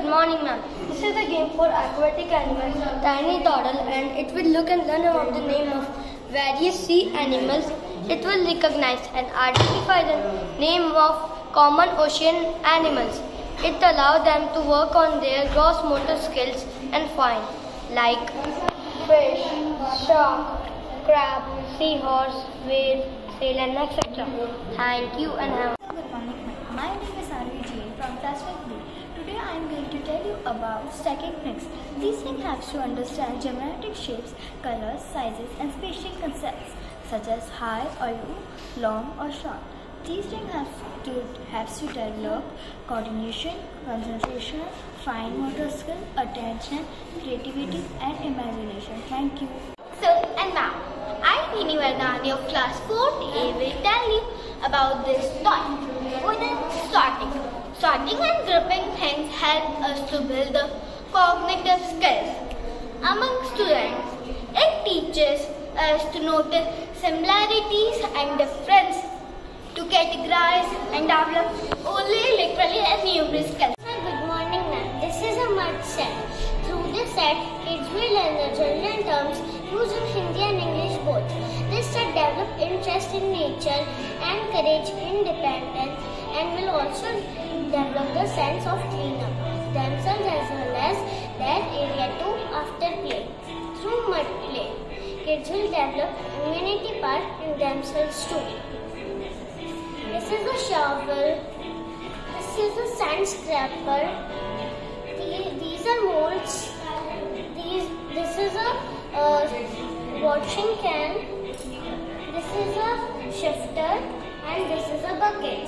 good morning ma'am. This is a game for aquatic animals, tiny toddle, and it will look and learn about the name of various sea animals. It will recognize and identify the name of common ocean animals. It allows them to work on their gross motor skills and find like fish, shark, crab, seahorse, whale, sail and etc. Thank you and have Good morning. My name is Arvi Jain from class 5B. Today I am going to tell you about stacking rings. These rings help to understand geometric shapes, colors, sizes and spatial concepts such as high or low, long or short. These rings helps to develop coordination, concentration, fine motor skill, attention, creativity and imagination. Thank you. So, and now, I, Rini Vardhani of class 4A will tell you about this toy, wooden sorting. Sorting and grouping things help us to build the cognitive skills. Among students, it teaches us to notice similarities and difference, to categorize and develop only literally and numerous skills. Good morning ma'am. This is a mud set. Through this set, kids will learn the general terms used in Hindi and English both. This set develops interest in nature, encourage independence, and will also develop the sense of cleanup themselves as well as their area too after play. Through mud play, kids will develop immunity part in themselves too. This is a shovel. This is a sand scraper. These are molds. This is a washing can. This is a shifter, and this is a bucket.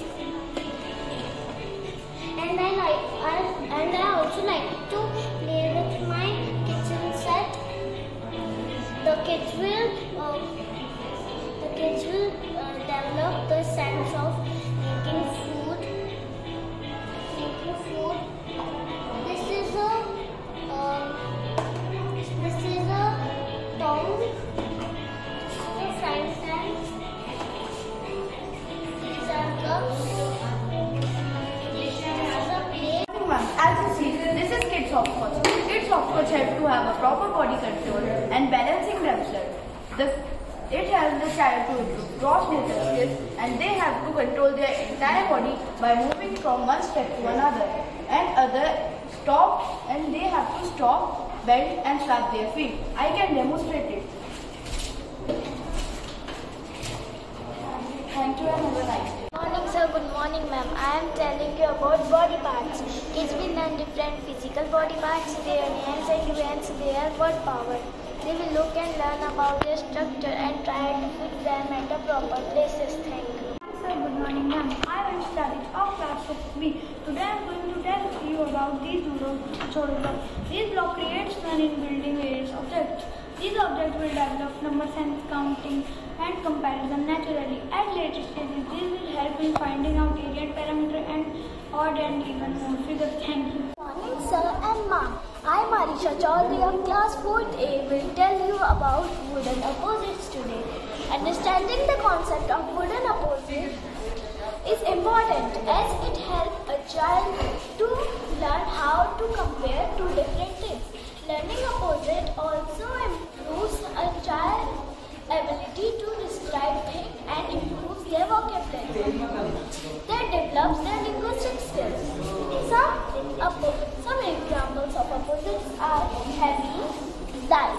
And I also like to play with my kitchen set. The kids will develop the sense of making food. This is a tongue. This is a frying pan. These are cups. This is a plate. As you see, this is kids hopscotch. Kids hopscotch help to have a proper body control and balancing themselves. It helps the child to improve gross motor skills, and they have to control their entire body by moving from one step to another. And they have to stop, bend and swap their feet. I can demonstrate it. Thank you and have a nice day. Good morning sir, good morning ma'am. I am telling you about body parts. Kids will learn different physical body parts, their hands and hands, their word power. They will look and learn about their structure and try to put them at the proper places. Thank you. Sir, good morning ma'am. I am Static of class 6B. Today I am going to tell you about these chodo blocks. These blocks create learning building various objects. These objects will develop number sense, counting and comparison naturally. At later stages, these will help in finding out area, parameter and odd and even more figures. Thank you. Good morning sir and ma'am. I, Marisha Chaudhary of class 4A will tell you about wooden opposites today. Understanding the concept of wooden opposites is important as it helps a child to learn how to compare two different things. Learning opposite also improves a child's ability to describe things and improves their vocabulary. That develops their linguistic skills. Some examples of opposites are heavy, light.